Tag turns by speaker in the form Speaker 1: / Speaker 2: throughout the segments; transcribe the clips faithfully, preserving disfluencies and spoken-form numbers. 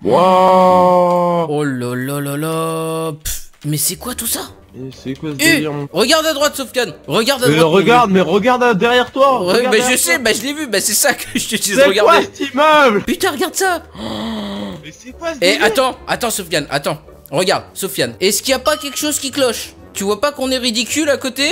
Speaker 1: Waouh.
Speaker 2: Oh là là là là. Pff, mais c'est quoi tout ça?
Speaker 1: C'est quoi ce
Speaker 2: Eh,
Speaker 1: délire, mon...
Speaker 2: regarde à droite, Sofiane. Regarde à
Speaker 1: Mais
Speaker 2: droite.
Speaker 1: regarde, mais regarde derrière toi.
Speaker 2: Ouais,
Speaker 1: regarde
Speaker 2: bah
Speaker 1: derrière
Speaker 2: je sais,
Speaker 1: toi.
Speaker 2: bah je l'ai vu, bah c'est ça que je te dis de
Speaker 1: C'est quoi
Speaker 2: regarder.
Speaker 1: cet immeuble?
Speaker 2: Putain, regarde ça.
Speaker 1: Mais c'est quoi ce
Speaker 2: Eh,
Speaker 1: délire?
Speaker 2: attends, attends, Sofiane, attends. Regarde, Sofiane. Est-ce qu'il n'y a pas quelque chose qui cloche? Tu vois pas qu'on est ridicule à côté?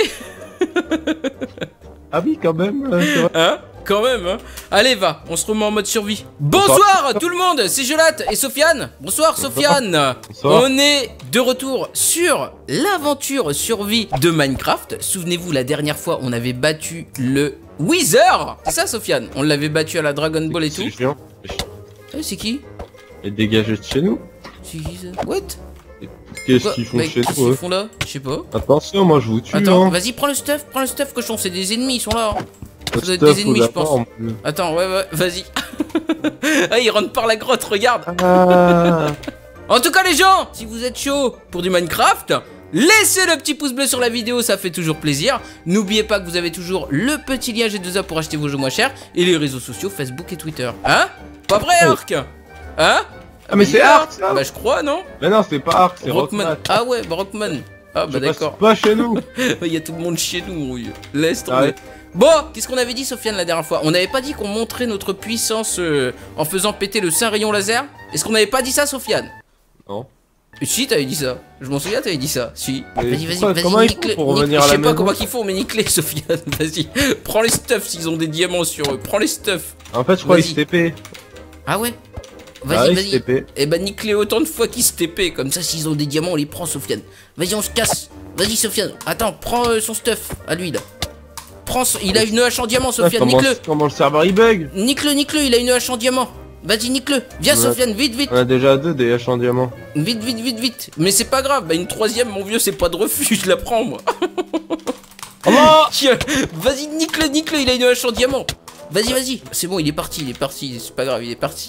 Speaker 1: Ah oui, quand même. euh, c'est vrai.
Speaker 2: Hein? Quand même, hein? Allez, va, on se remet en mode survie. Bonsoir, Bonsoir tout le monde, c'est Jolat et Sofiane. Bonsoir, Sofiane.
Speaker 1: Bonsoir.
Speaker 2: On est de retour sur l'aventure survie de Minecraft. Souvenez-vous, la dernière fois, on avait battu le Wither. C'est ça, Sofiane? On l'avait battu à la Dragon Ball et tout.
Speaker 1: C'est chiant.
Speaker 2: Eh, c'est qui?
Speaker 1: Et dégagez de chez nous.
Speaker 2: C'est qui ça? What?
Speaker 1: Qu'est-ce
Speaker 2: Quoi?
Speaker 1: qu'ils font
Speaker 2: Mec,
Speaker 1: chez
Speaker 2: qu'est-ce
Speaker 1: nous
Speaker 2: qu'ils
Speaker 1: eux?
Speaker 2: font là? Je sais pas.
Speaker 1: Attention, moi je vous tue.
Speaker 2: Attends,
Speaker 1: hein.
Speaker 2: vas-y, prends le stuff, prends le stuff, cochon, c'est des ennemis, ils sont là.
Speaker 1: Le
Speaker 2: Ça doit être
Speaker 1: stuff
Speaker 2: des ennemis,
Speaker 1: ou
Speaker 2: je
Speaker 1: la
Speaker 2: pense.
Speaker 1: forme.
Speaker 2: Attends, ouais, ouais, vas-y. Ah, ils rentrent par la grotte, regarde.
Speaker 1: Ah.
Speaker 2: En tout cas, les gens, si vous êtes chaud pour du Minecraft, laissez le petit pouce bleu sur la vidéo, ça fait toujours plaisir. N'oubliez pas que vous avez toujours le petit lien G deux A pour acheter vos jeux moins chers et les réseaux sociaux Facebook et Twitter. Hein? Pas vrai, Arc? Hein?
Speaker 1: Ah mais c'est Arc ça.
Speaker 2: Bah je crois, non?
Speaker 1: Mais non, c'est pas Arc, c'est
Speaker 2: Rockman.
Speaker 1: Rockman.
Speaker 2: Ah ouais, bah Rockman. Ah bah d'accord.
Speaker 1: Pas chez nous.
Speaker 2: Il y a tout le monde chez nous, mon vieux. Laisse tomber.
Speaker 1: Ah ouais.
Speaker 2: Bon, qu'est-ce qu'on avait dit, Sofiane, la dernière fois? On n'avait pas dit qu'on montrait notre puissance euh, en faisant péter le saint rayon laser? Est-ce qu'on n'avait pas dit ça, Sofiane?
Speaker 1: Non.
Speaker 2: Si, t'avais dit ça. Je m'en souviens, t'avais dit ça. Si.
Speaker 1: Mais
Speaker 2: Vas-y, vas-y,
Speaker 1: pourquoi-
Speaker 2: vas-y,
Speaker 1: comment ils
Speaker 2: nique-les.
Speaker 1: font pour
Speaker 2: nique-
Speaker 1: revenir à
Speaker 2: Je
Speaker 1: la
Speaker 2: sais pas
Speaker 1: maison
Speaker 2: comment qu'ils font, mais nique-les, Sofiane. Vas-y. Prends les stuffs s'ils ont des diamants sur eux. Prends les stuffs.
Speaker 1: En fait, je crois
Speaker 2: Vas-y.
Speaker 1: qu'ils se T P.
Speaker 2: Ah ouais?
Speaker 1: Ah,
Speaker 2: Vas-y,
Speaker 1: ils se T
Speaker 2: vas-y.
Speaker 1: P.
Speaker 2: Eh ben, nique-les autant de fois qu'ils se T P. Comme ça, s'ils ont des diamants, on les prend, Sofiane. Vas-y, on se casse. Vas-y, Sofiane. Attends, prends euh, son stuff à lui, là. Prends son... Il a une hache en diamant,
Speaker 1: Ah,
Speaker 2: Sofiane.
Speaker 1: comment,
Speaker 2: Nique-le.
Speaker 1: comment le serveur il bug?
Speaker 2: Nique-le, nique-le. Il a une hache en diamant. Vas-y, nique-le. Viens,
Speaker 1: Ouais.
Speaker 2: Sofiane, vite, vite.
Speaker 1: On a déjà deux des haches en diamant.
Speaker 2: Vite, vite, vite, vite. Mais c'est pas grave. Bah, une troisième, mon vieux, c'est pas de refus. Je la prends, moi.
Speaker 1: Comment?
Speaker 2: Tiens, vas-y, nique-le, nique-le, il a une hache en diamant. Vas-y, vas-y. C'est bon, il est parti, il est parti. C'est pas grave, il est parti.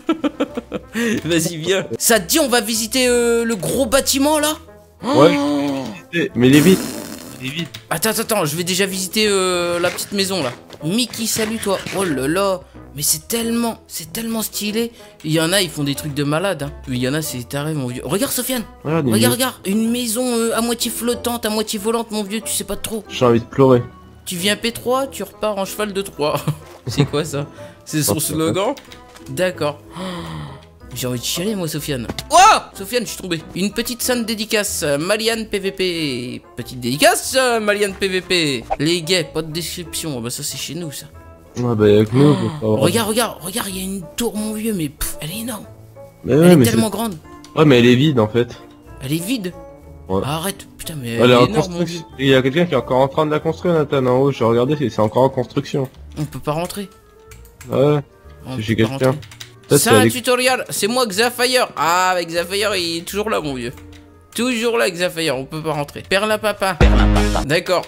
Speaker 2: Vas-y, viens. Ça te dit, on va visiter euh, le gros bâtiment là?
Speaker 1: Ouais. Mais il est vite. Il est vite.
Speaker 2: Attends, attends, attends, je vais déjà visiter euh, la petite maison là. Mickey, salut toi. Oh là là. Mais c'est tellement, c'est tellement stylé. Il y en a, ils font des trucs de malade. Hein. Il y en a, c'est taré, mon vieux. Regarde, Sofiane.
Speaker 1: Regarde, il est
Speaker 2: Regarde,
Speaker 1: vite.
Speaker 2: regarde. Une maison euh, à moitié flottante, à moitié volante, mon vieux, tu sais pas trop.
Speaker 1: J'ai envie de pleurer.
Speaker 2: Tu viens P trois, tu repars en cheval de Troie. C'est quoi ça? C'est son slogan? D'accord. Oh, j'ai envie de chialer moi, Sofiane. Oh, Sofiane, je suis tombé. Une petite sainte dédicace, euh, Maliane P V P. Petite dédicace, euh, Maliane P V P. Les gays, pas de description. Oh, bah ça c'est chez nous ça.
Speaker 1: Ouais, bah avec nous.
Speaker 2: Oh,
Speaker 1: faut pas-
Speaker 2: regarde, regarde, regarde, il y a une tour, mon vieux, mais pff, elle est énorme.
Speaker 1: Mais
Speaker 2: Elle
Speaker 1: ouais,
Speaker 2: est
Speaker 1: mais
Speaker 2: tellement
Speaker 1: c'est-
Speaker 2: grande.
Speaker 1: ouais, mais elle est vide en fait.
Speaker 2: Elle est vide.
Speaker 1: Ouais.
Speaker 2: Ah, arrête, putain, mais elle
Speaker 1: Elle est
Speaker 2: est
Speaker 1: en
Speaker 2: énorme, mon vieux.
Speaker 1: construction. Il y a quelqu'un qui est encore en train de la construire, Nathan, en haut. J'ai regardé, c'est c'est encore en construction.
Speaker 2: On peut pas rentrer.
Speaker 1: Ouais.
Speaker 2: On
Speaker 1: J'ai
Speaker 2: peut pas
Speaker 1: quelqu'un.
Speaker 2: rentrer.
Speaker 1: Peut-être
Speaker 2: C'est
Speaker 1: qu'elle
Speaker 2: un
Speaker 1: est-
Speaker 2: tutoriel, c'est moi Xafire. Ah, avec Xafire, il est toujours là, mon vieux. Toujours là, Xafire, on peut pas rentrer. Perla papa. D'accord.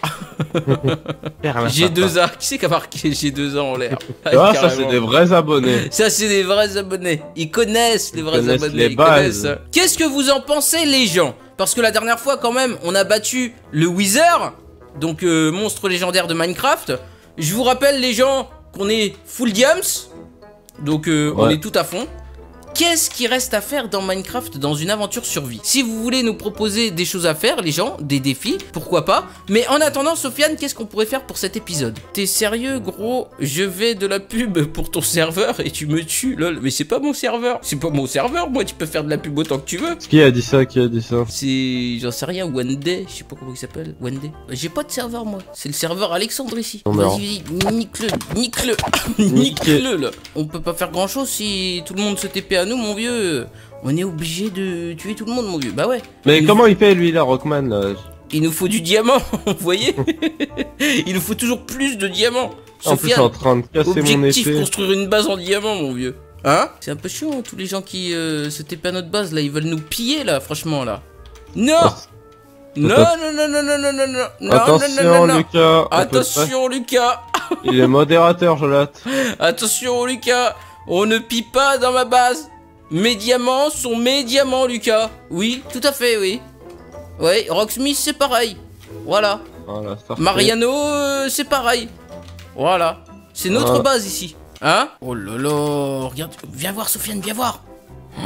Speaker 2: G deux A. Qui c'est qui a marqué G deux A en l'air?
Speaker 1: Tu vois, ça c'est
Speaker 2: Carrément.
Speaker 1: des vrais abonnés.
Speaker 2: Ça, c'est des vrais abonnés. Ils connaissent les vrais
Speaker 1: connaissent
Speaker 2: abonnés.
Speaker 1: les
Speaker 2: Ils
Speaker 1: bases.
Speaker 2: connaissent. Qu'est-ce que vous en pensez, les gens? Parce que la dernière fois, quand même, on a battu le Wither, donc euh, monstre légendaire de Minecraft. Je vous rappelle, les gens, qu'on est full diams. Donc, euh, on
Speaker 1: Ouais.
Speaker 2: est tout à fond. Qu'est-ce qui reste à faire dans Minecraft dans une aventure survie? Si vous voulez nous proposer des choses à faire, les gens, des défis, pourquoi pas. Mais en attendant, Sofiane, qu'est-ce qu'on pourrait faire pour cet épisode? T'es sérieux, gros? Je vais de la pub pour ton serveur et tu me tues, lol. Mais c'est pas mon serveur. C'est pas mon serveur, moi, tu peux faire de la pub autant que tu veux.
Speaker 1: Qui a dit ça? Qui a dit ça?
Speaker 2: C'est... j'en sais rien, One Day, je sais pas comment il s'appelle, One Day. J'ai pas de serveur, moi. C'est le serveur Alexandre ici.
Speaker 1: Non, mais alors.
Speaker 2: Vas-y, vas-y, nique-le, nique-le, nique-le, là. On peut pas faire grand-chose si tout le monde se T P à nous, mon vieux. On est obligé de tuer tout le monde, mon vieux. Bah ouais.
Speaker 1: Mais
Speaker 2: Il
Speaker 1: comment il fait lui là, Rockman là?
Speaker 2: Il nous faut du diamant, vous voyez. Il nous faut toujours plus de diamants.
Speaker 1: En plus, je suis en
Speaker 2: Sofiane,
Speaker 1: train de casser mon
Speaker 2: objectif,
Speaker 1: épée.
Speaker 2: construire une base en diamant, mon vieux. Hein? C'est un peu chiant, hein, tous les gens qui euh, se T P à notre base, là, ils veulent nous piller, là, franchement, là. Non!
Speaker 1: Ah,
Speaker 2: Non,
Speaker 1: Attends.
Speaker 2: non, non, non, non, non, non, non, non,
Speaker 1: Attention,
Speaker 2: non, non, non.
Speaker 1: Lucas. on peut
Speaker 2: Attention, Lucas.
Speaker 1: pas- Il est modérateur, Jolat.
Speaker 2: Attention, Lucas. On ne pille pas dans ma base. Mes diamants sont mes diamants, Lucas. Oui, tout à fait, oui. Ouais, Rocksmith, c'est pareil. Voilà.
Speaker 1: Voilà, ça refait.
Speaker 2: Mariano, euh, c'est pareil. Voilà. C'est notre
Speaker 1: Voilà.
Speaker 2: base ici. Hein? Oh là là. Regarde. Viens voir, Sofiane, viens voir. Oh,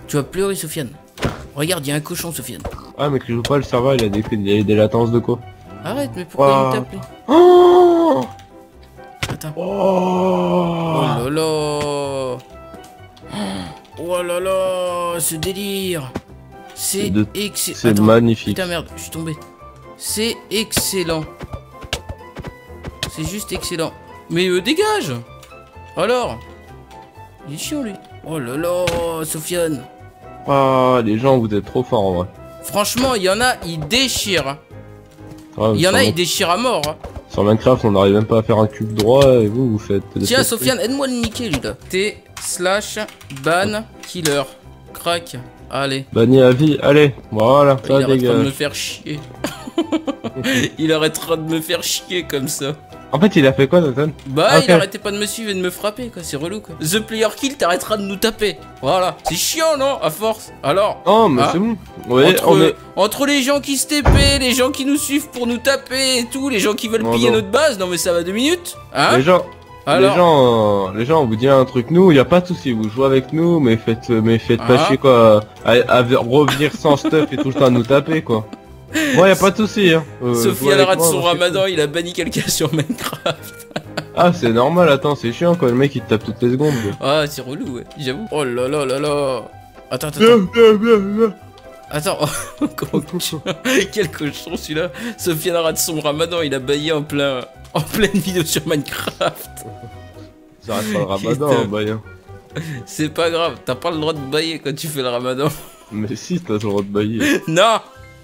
Speaker 2: Tu vas pleurer, Sofiane. Regarde, il y a un cochon, Sofiane.
Speaker 1: Ah, mais que je joue pas, le serveur, il a des, il a des latences de quoi?
Speaker 2: Arrête, mais pourquoi
Speaker 1: Wow.
Speaker 2: il tape lui?
Speaker 1: Oh,
Speaker 2: Attends.
Speaker 1: oh,
Speaker 2: Oh là là. Oh là là, ce délire. C'est
Speaker 1: de-
Speaker 2: excellent.
Speaker 1: c'est
Speaker 2: Attends,
Speaker 1: magnifique.
Speaker 2: putain merde, je suis tombé. C'est excellent. C'est juste excellent. Mais euh, dégage. Alors. Il est chiant lui. Oh là là, Sofiane.
Speaker 1: Ah, les gens, vous êtes trop forts en vrai.
Speaker 2: Franchement, il y en a, ils déchirent.
Speaker 1: Ah,
Speaker 2: Il y en
Speaker 1: sur
Speaker 2: a,
Speaker 1: Min-
Speaker 2: ils déchirent à mort. hein.
Speaker 1: Sur Minecraft, on n'arrive même pas à faire un cube droit et vous, vous faites. des
Speaker 2: Tiens,
Speaker 1: trucs.
Speaker 2: Sofiane, aide-moi à le niquer lui là. T slash ban killer. Crac. Allez.
Speaker 1: Banni à vie, allez, voilà,
Speaker 2: Il
Speaker 1: ça
Speaker 2: arrêtera de me
Speaker 1: dégage.
Speaker 2: faire chier. Il arrêtera de me faire chier comme ça.
Speaker 1: En fait, il a fait quoi, Nathan?
Speaker 2: Bah,
Speaker 1: Ah, ok.
Speaker 2: il arrêtait pas de me suivre et de me frapper, quoi. C'est relou, quoi. The player kill, t'arrêteras de nous taper. Voilà. C'est chiant, non? À force. Alors.
Speaker 1: Oh, mais
Speaker 2: Ah.
Speaker 1: c'est bon. Ouais,
Speaker 2: entre,
Speaker 1: on est.
Speaker 2: entre les gens qui se T P, les gens qui nous suivent pour nous taper et tout, les gens qui veulent
Speaker 1: Non,
Speaker 2: piller
Speaker 1: non.
Speaker 2: notre base, non mais ça va deux minutes. Hein?
Speaker 1: Les gens,
Speaker 2: Alors.
Speaker 1: les gens, euh, les gens, on vous dit un truc, nous, y a pas de souci, vous jouez avec nous, mais faites, mais faites pas
Speaker 2: Ah.
Speaker 1: chier quoi, à, à revenir sans stuff et tout le temps à nous taper quoi. Moi, y a pas de souci. Hein. Euh, jouez
Speaker 2: Sophie
Speaker 1: avec
Speaker 2: rate
Speaker 1: moi,
Speaker 2: son
Speaker 1: moi, c'est
Speaker 2: ramadan, il a banni quelqu'un sur Minecraft.
Speaker 1: cool. Ah, c'est normal, attends, c'est chiant quoi, le mec il te tape toutes les secondes. quoi.
Speaker 2: Ah, c'est relou, ouais, j'avoue. Oh là là là là. Attends, attends,
Speaker 1: Viens,
Speaker 2: attends.
Speaker 1: viens, viens, viens.
Speaker 2: Attends. Comment cochon. Quel cochon celui-là. Sophie rate son ramadan, il a baillé en plein. En pleine vidéo sur Minecraft.
Speaker 1: Ça reste pas le ramadan,
Speaker 2: Putain.
Speaker 1: hein, bah, hein.
Speaker 2: C'est pas grave, t'as pas le droit de bailler quand tu fais le ramadan.
Speaker 1: Mais si, t'as le droit de bailler.
Speaker 2: Non.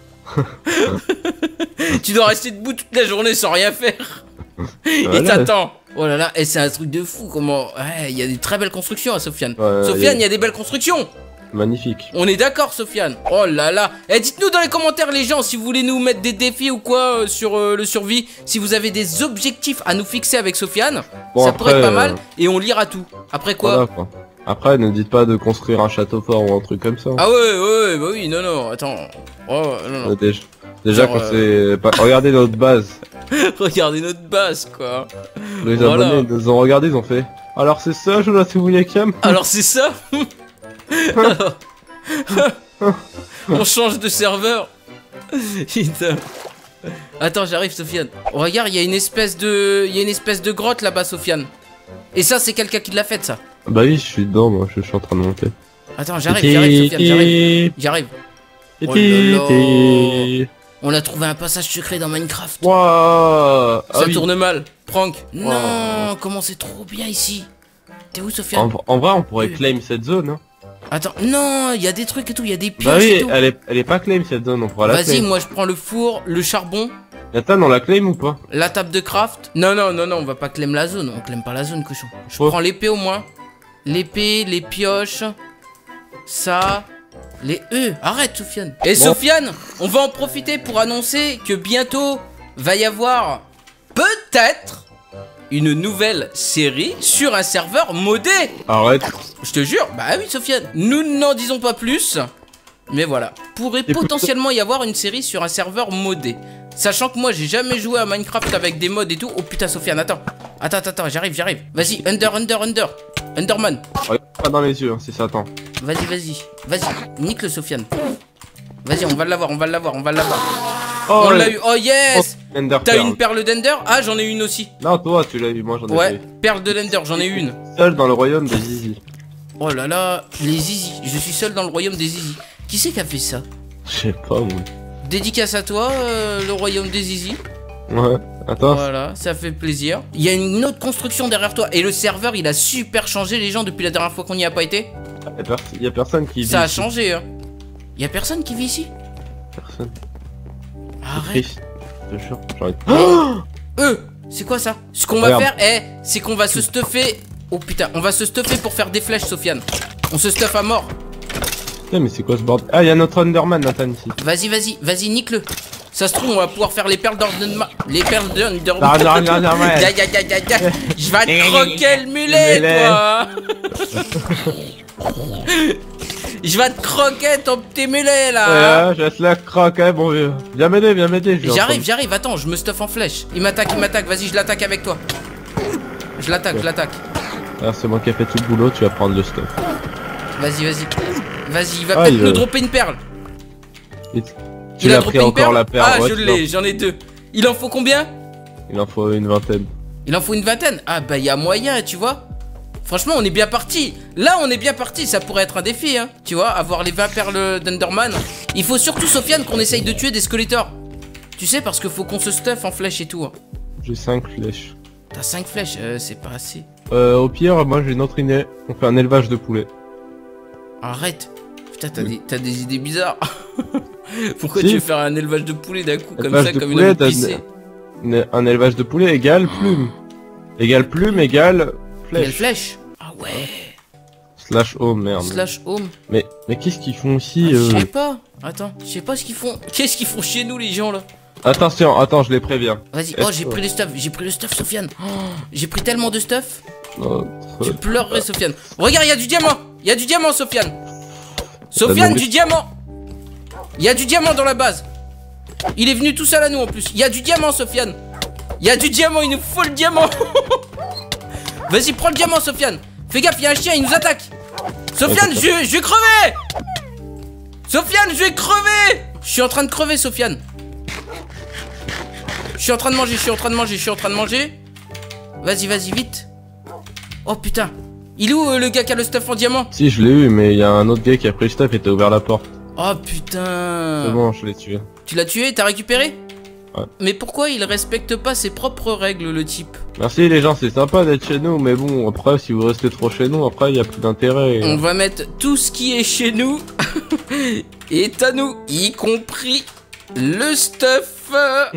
Speaker 2: Tu dois rester debout toute la journée sans rien faire. Et
Speaker 1: Voilà.
Speaker 2: t'attends. Oh là là, et c'est un truc de fou comment. Ouais, il y a des très belles constructions à Sofiane.
Speaker 1: Ouais,
Speaker 2: Sofiane,
Speaker 1: y
Speaker 2: il y a des belles constructions.
Speaker 1: Magnifique.
Speaker 2: On est d'accord, Sofiane. Oh là là. Et dites-nous dans les commentaires, les gens, si vous voulez nous mettre des défis ou quoi euh, sur euh, le survie. Si vous avez des objectifs à nous fixer avec Sofiane,
Speaker 1: Bon,
Speaker 2: ça
Speaker 1: après,
Speaker 2: pourrait être pas mal.
Speaker 1: euh,
Speaker 2: Et on lira tout. Après quoi?
Speaker 1: Voilà, quoi. Après, ne dites pas de construire un château fort ou un truc comme ça.
Speaker 2: Ah ouais, ouais, ouais, bah oui, non, non, attends. Oh, non, non.
Speaker 1: Euh, Déjà, déjà
Speaker 2: Genre,
Speaker 1: quand c'est... pas- Regardez notre base.
Speaker 2: Regardez notre base, quoi.
Speaker 1: Les
Speaker 2: Voilà.
Speaker 1: abonnés nous ont regardé, ils ont fait. Alors c'est ça, Jonathan William.
Speaker 2: Alors c'est ça. On change de serveur. Putain. Attends, j'arrive, Sofiane. Oh, regarde, il y a une espèce de, il y a une espèce de grotte là-bas, Sofiane. Et ça, c'est quelqu'un qui l'a faite, ça.
Speaker 1: Bah oui, je suis dedans, moi, je suis en train de monter.
Speaker 2: Attends, j'arrive, j'arrive, Sofiane, j'arrive, j'arrive. Oh là là. On a trouvé un passage secret dans Minecraft.
Speaker 1: Wouah.
Speaker 2: Ça
Speaker 1: Ah oui.
Speaker 2: tourne mal. Prank. Non,
Speaker 1: Wow.
Speaker 2: comment c'est trop bien ici. T'es où, Sofiane?
Speaker 1: En, en vrai, on pourrait
Speaker 2: Oui.
Speaker 1: claim cette zone. Hein.
Speaker 2: Attends, non, il y a des trucs et tout, il y a des pioches
Speaker 1: Bah
Speaker 2: et
Speaker 1: oui,
Speaker 2: tout.
Speaker 1: elle est, elle est pas claim cette zone, on pourra la
Speaker 2: Vas-y,
Speaker 1: claim.
Speaker 2: moi je prends le four, le charbon,
Speaker 1: Nathan, on la claim ou pas?
Speaker 2: la table de craft. Non, non, non, non, on va pas claim la zone, on claim pas la zone, cochon. Je
Speaker 1: Ouais.
Speaker 2: prends l'épée au moins. L'épée, les pioches, ça, les E. Arrête, Sofiane. Et
Speaker 1: Bon.
Speaker 2: Sofiane, on va en profiter pour annoncer que bientôt va y avoir peut-être une nouvelle série sur un serveur modé.
Speaker 1: Arrête.
Speaker 2: Je te jure, bah oui, Sofiane. Nous n'en disons pas plus. Mais voilà, pourrait
Speaker 1: Écoute,
Speaker 2: potentiellement y avoir une série sur un serveur modé. Sachant que moi j'ai jamais joué à Minecraft avec des mods et tout. Oh putain, Sofiane, attends. Attends, attends, attends, j'arrive, j'arrive. Vas-y, Under, Under, Under. Underman.
Speaker 1: Regarde pas dans les yeux, hein, si ça attend.
Speaker 2: Vas-y, vas-y, vas-y. Nique le Sofiane. Vas-y, on va l'avoir, on va l'avoir, on va l'avoir.
Speaker 1: Oh,
Speaker 2: On l'a
Speaker 1: ouais.
Speaker 2: eu. Oh yes.
Speaker 1: Oh, Ender
Speaker 2: T'as
Speaker 1: Pearl.
Speaker 2: une perle d'Ender? Ah, j'en ai une aussi.
Speaker 1: Non, toi, tu l'as eu, moi j'en ai
Speaker 2: Ouais,
Speaker 1: pas eu.
Speaker 2: perle de l'Ender, j'en ai une.
Speaker 1: Seul dans le royaume des Zizi.
Speaker 2: Oh là là, les zizi. Je suis seul dans le royaume des zizi. Qui c'est qui a fait ça?
Speaker 1: Je sais pas, moi.
Speaker 2: Dédicace à toi, euh, le royaume des zizi.
Speaker 1: Ouais, attends.
Speaker 2: Voilà, ça fait plaisir. Il y a une autre construction derrière toi. Et le serveur, il a super changé, les gens, depuis la dernière fois qu'on n'y a pas été.
Speaker 1: Y a, pers- y a personne qui vit
Speaker 2: Ça a
Speaker 1: ici.
Speaker 2: changé, hein. Il y a personne qui vit ici?
Speaker 1: Personne.
Speaker 2: Arrête.
Speaker 1: Triste. Je te jure. J'arrête.
Speaker 2: Eux, c'est quoi ça? Ce qu'on va
Speaker 1: Regarde.
Speaker 2: faire, eh, c'est qu'on va se stuffer. Oh putain, on va se stuffer pour faire des flèches, Sofiane. On se stuff à mort.
Speaker 1: Putain, mais c'est quoi ce bordel? Ah, y'a notre Underman, Nathan, ici.
Speaker 2: Vas-y, vas-y, vas-y, nique-le. Ça se trouve, on va pouvoir faire les perles d'Underman. Les perles d'Underman.
Speaker 1: Non, non, non, non, ouais.
Speaker 2: Ya, ya, ya, ya, ya. Je vais te croquer le mulet,
Speaker 1: mulet.
Speaker 2: toi. Je vais te croquer ton petit mulet, là.
Speaker 1: Ouais, je laisse la croque, hein, bon vieux. Viens m'aider, viens m'aider. je vais en
Speaker 2: J'arrive,
Speaker 1: prendre-
Speaker 2: j'arrive, attends, je me stuff en flèche. Il m'attaque, il m'attaque, vas-y, je l'attaque avec toi. Je l'attaque, je l'attaque.
Speaker 1: Ah, c'est moi qui ai fait tout le boulot, tu vas prendre le stuff.
Speaker 2: Vas-y, vas-y. Vas-y, il va
Speaker 1: Ah,
Speaker 2: peut-être
Speaker 1: il
Speaker 2: nous
Speaker 1: va-
Speaker 2: dropper une perle.
Speaker 1: Tu
Speaker 2: Il a
Speaker 1: l'as
Speaker 2: droppé
Speaker 1: pris
Speaker 2: une
Speaker 1: encore
Speaker 2: perle.
Speaker 1: la perle.
Speaker 2: Ah,
Speaker 1: ouais,
Speaker 2: je
Speaker 1: tu
Speaker 2: l'ai, j'en ai deux. Il en faut combien?
Speaker 1: Il en faut une vingtaine.
Speaker 2: Il en faut une vingtaine. Ah bah il y a moyen, tu vois. Franchement, on est bien parti. Là, on est bien parti. Ça pourrait être un défi, hein. Tu vois, avoir les vingt perles d'Enderman. Il faut surtout, Sofiane, qu'on essaye de tuer des squelettors. Tu sais, parce qu'il faut qu'on se stuff en flèche et tout. Hein.
Speaker 1: J'ai cinq flèches.
Speaker 2: T'as cinq flèches, euh, c'est pas assez.
Speaker 1: Euh, au pire, moi j'ai une autre idée. On fait un élevage de poulets.
Speaker 2: Arrête. Putain, t'as
Speaker 1: Oui.
Speaker 2: des, des idées bizarres. Pourquoi
Speaker 1: Si.
Speaker 2: tu veux faire un élevage de poulet d'un coup, comme
Speaker 1: Élevage
Speaker 2: ça,
Speaker 1: de
Speaker 2: comme
Speaker 1: poulet,
Speaker 2: une envie de
Speaker 1: t'as-
Speaker 2: pisser?
Speaker 1: Une- Un élevage de poulets égale plume. Égale plume égale
Speaker 2: Quelle
Speaker 1: flèche.
Speaker 2: flèche? Ah ouais.
Speaker 1: Slash home, merde.
Speaker 2: Slash home.
Speaker 1: Mais, mais qu'est-ce qu'ils font ici
Speaker 2: Ah,
Speaker 1: euh
Speaker 2: je sais pas. Attends, je sais pas ce qu'ils font. Qu'est-ce qu'ils font chez nous, les gens, là?
Speaker 1: Attention, attends, je les préviens.
Speaker 2: Vas-y,
Speaker 1: Est-ce
Speaker 2: oh j'ai
Speaker 1: que-
Speaker 2: pris le stuff, j'ai pris le stuff Sofiane. Oh, j'ai pris tellement de stuff.
Speaker 1: Notre-
Speaker 2: Tu pleurerais Sofiane. Regarde, il y a du diamant. Il y a du diamant Sofiane. Sofiane,
Speaker 1: demandé-
Speaker 2: du diamant. Il y a du diamant dans la base. Il est venu tout seul à nous en plus. Il y a du diamant Sofiane. Il y a du diamant, il nous faut le diamant. Vas-y, prends le diamant Sofiane. Fais gaffe, il y a un chien, il nous attaque. Sofiane, je, je vais crever. Sofiane, je vais crever. Je suis en train de crever Sofiane. Je suis en train de manger, je suis en train de manger, je suis en train de manger. Vas-y, vas-y, vite. Oh putain. Il est où euh, le gars qui a le stuff en diamant?
Speaker 1: Si, je l'ai eu, mais il y a un autre gars qui a pris le stuff et t'as ouvert la porte.
Speaker 2: Oh putain.
Speaker 1: C'est bon, je l'ai tué.
Speaker 2: Tu l'as tué, t'as récupéré?
Speaker 1: Ouais.
Speaker 2: Mais pourquoi il respecte pas ses propres règles, le type?
Speaker 1: Merci les gens, c'est sympa d'être chez nous, mais bon, après, si vous restez trop chez nous, après, il y a plus d'intérêt.
Speaker 2: On va mettre tout ce qui est chez nous est à nous, y compris le stuff.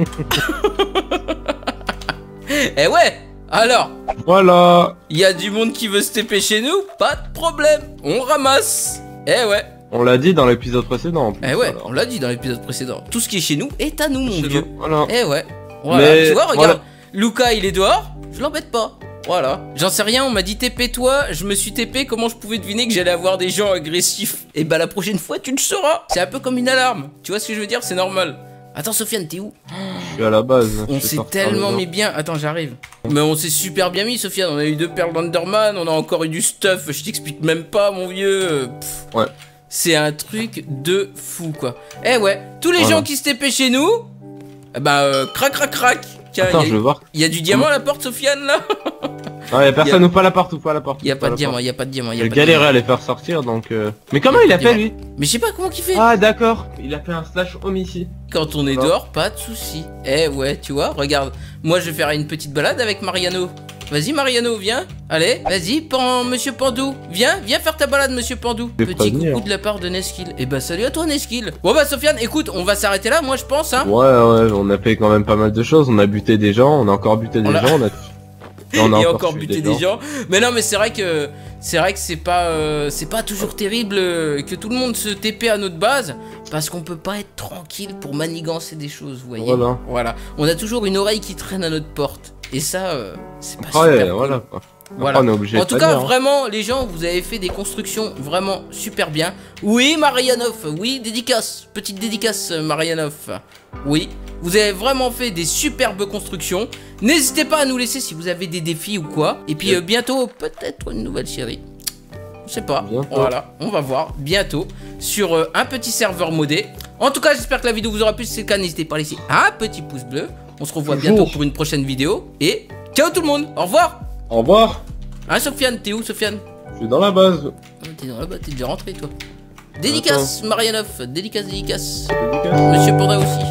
Speaker 2: Eh ouais. Alors,
Speaker 1: Voilà.
Speaker 2: il y a du monde qui veut se taper chez nous, pas de problème, on ramasse. Eh ouais.
Speaker 1: On l'a dit dans l'épisode précédent. en plus,
Speaker 2: Eh ouais,
Speaker 1: alors.
Speaker 2: on l'a dit dans l'épisode précédent. Tout ce qui est chez nous est à nous, mon
Speaker 1: Chez
Speaker 2: vieux.
Speaker 1: nous, Voilà.
Speaker 2: Eh ouais. Voilà.
Speaker 1: Mais
Speaker 2: Tu vois, regarde.
Speaker 1: voilà.
Speaker 2: Luca, il est dehors. Je l'embête pas. Voilà. J'en sais rien, on m'a dit T P-toi. Je me suis T P. Comment je pouvais deviner que j'allais avoir des gens agressifs? Et bah, la prochaine fois, tu le sauras. C'est un peu comme une alarme. Tu vois ce que je veux dire? C'est normal. Attends, Sofiane, t'es où?
Speaker 1: Je suis à la base.
Speaker 2: On
Speaker 1: je vais
Speaker 2: s'est
Speaker 1: sortir
Speaker 2: tellement
Speaker 1: les
Speaker 2: mis bien. Attends, j'arrive. Mais on s'est super bien mis, Sofiane. On a eu deux perles d'Enderman. On a encore eu du stuff. Je t'explique même pas, mon vieux. Pff.
Speaker 1: Ouais.
Speaker 2: C'est un truc de fou, quoi. Eh ouais, tous les
Speaker 1: Voilà.
Speaker 2: gens qui se tapaient chez nous, eh bah, euh, crac, crac, crac. Tiens,
Speaker 1: Attends,
Speaker 2: il
Speaker 1: je
Speaker 2: y, a-
Speaker 1: veux voir.
Speaker 2: y a du diamant à la porte, Sofiane, là?
Speaker 1: Ah, y a personne
Speaker 2: Y a-
Speaker 1: ou pas à la porte ou pas à la porte.
Speaker 2: Y a
Speaker 1: ou
Speaker 2: pas
Speaker 1: à
Speaker 2: de
Speaker 1: la
Speaker 2: diamant,
Speaker 1: porte.
Speaker 2: y a pas de diamant, y a
Speaker 1: J'ai
Speaker 2: pas de
Speaker 1: galéré
Speaker 2: diamant.
Speaker 1: à les faire sortir donc. euh, Mais comment il a fait lui?
Speaker 2: Mais je sais pas comment qu'il fait.
Speaker 1: Ah d'accord, il a fait un slash home ici.
Speaker 2: Quand on est
Speaker 1: Voilà.
Speaker 2: dehors, pas de soucis. Eh ouais, tu vois, regarde. Moi, je vais faire une petite balade avec Mariano. Vas-y, Mariano, viens. Allez, vas-y, pan, monsieur Pandou. Viens, viens faire ta balade, monsieur Pandou.
Speaker 1: Je vais
Speaker 2: Petit
Speaker 1: prévenir.
Speaker 2: coucou de la part de Neskil. Et bah, salut à toi, Neskil. Bon, bah, Sofiane, écoute, on va s'arrêter là, moi, je pense, hein.
Speaker 1: Ouais ouais, on a fait quand même pas mal de choses. On a buté des gens, on a encore buté des
Speaker 2: On a-
Speaker 1: gens, on a. Et on a
Speaker 2: Et encore
Speaker 1: tué
Speaker 2: buter des gens. Mais non, mais c'est vrai que c'est vrai que c'est pas euh, c'est pas toujours terrible euh, que tout le monde se T P à notre base parce qu'on peut pas être tranquille pour manigancer des choses, vous voyez.
Speaker 1: Voilà.
Speaker 2: Voilà. On a toujours une oreille qui traîne à notre porte. Et ça, euh, c'est pas
Speaker 1: Ouais,
Speaker 2: super cool.
Speaker 1: voilà quoi.
Speaker 2: Voilà.
Speaker 1: Après, on est obligé
Speaker 2: En
Speaker 1: de
Speaker 2: tout cas,
Speaker 1: tenir, hein.
Speaker 2: vraiment, les gens, vous avez fait des constructions vraiment super bien. Oui, Marianov, oui, dédicace, petite dédicace, Marianov. Oui, vous avez vraiment fait des superbes constructions. N'hésitez pas à nous laisser si vous avez des défis ou quoi. Et puis euh, bientôt, peut-être une nouvelle série. Je sais pas.
Speaker 1: Bientôt.
Speaker 2: Voilà, on va voir bientôt sur euh, un petit serveur modé. En tout cas, j'espère que la vidéo vous aura plu. Si c'est le cas, n'hésitez pas à laisser un petit pouce bleu. On se revoit
Speaker 1: Toujours.
Speaker 2: bientôt pour une prochaine vidéo. Et ciao tout le monde, au revoir.
Speaker 1: Au revoir.
Speaker 2: Hein, Sofiane, t'es où, Sofiane?
Speaker 1: Je suis dans la base.
Speaker 2: Oh, t'es dans la bas, t'es déjà rentré, toi. Dédicace, Marianov, dédicace, dédicace.
Speaker 1: Dédicace.
Speaker 2: Monsieur Panda aussi.